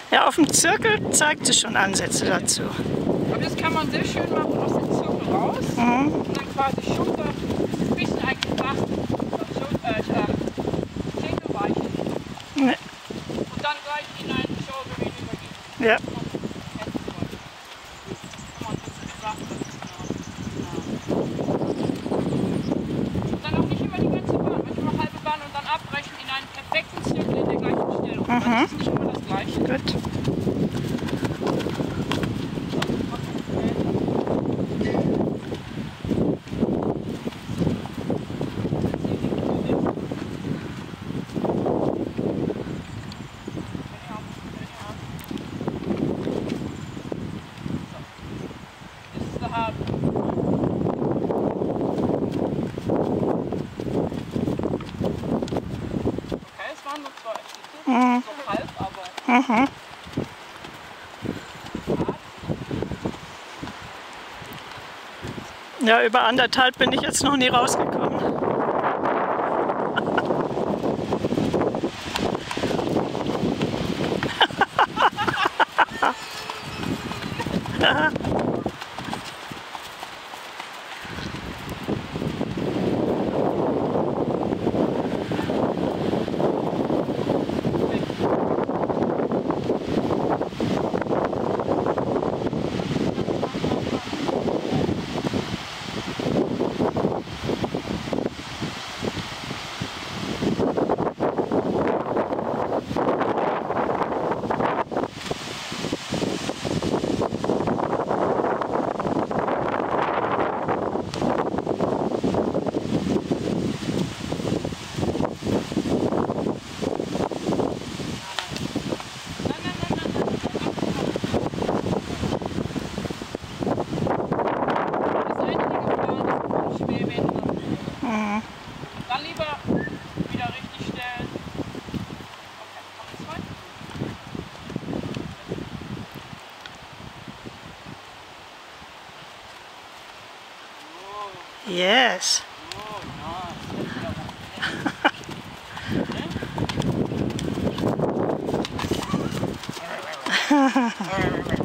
Ja, auf dem Zirkel zeigt es schon Ansätze dazu. Aber das kann man sehr schön machen aus dem Zirkel raus. Und dann quasi Schulter, ein bisschen eigentlich flach, Schenkel weichen. Ne. Und dann gleich hinein die Schulter hinübergehen. Ja. Und dann auch nicht immer die ganze Bahn, manchmal halbe Bahn und dann abbrechen in einen perfekten Zirkel in der gleichen Stellung. Dann ist nicht immer das Gleiche. Gut. So halb, aber Ja, über 1,5 bin ich jetzt noch nie rausgekommen. dann lieber wieder richtig stellen. Okay, Yes. oh, nice.